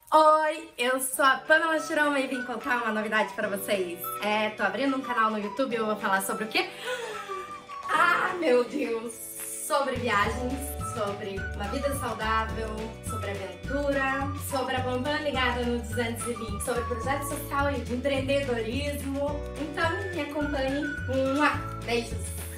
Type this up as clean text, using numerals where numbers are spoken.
Oi, eu sou a Pamela Chiroma e vim contar uma novidade pra vocês. Tô abrindo um canal no YouTube e eu vou falar sobre o quê? Ah, meu Deus! Sobre viagens, sobre uma vida saudável, sobre aventura, sobre a Pampam ligada no 220, sobre projeto social e empreendedorismo. Então, me acompanhe. Beijos!